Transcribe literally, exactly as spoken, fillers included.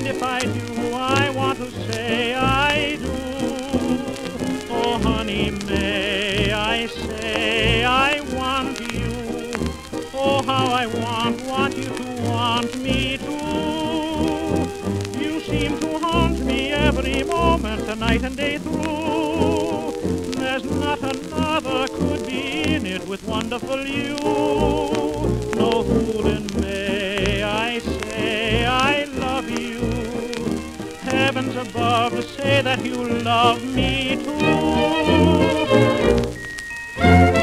And if I do, I want to say I do. Oh, honey, may I say I want you. Oh, how I want, want you to want me too. You seem to haunt me every moment, night and day through. There's not another could be in it with wonderful you. No fooling, may I say I love you. Heavens above, say that you love me too.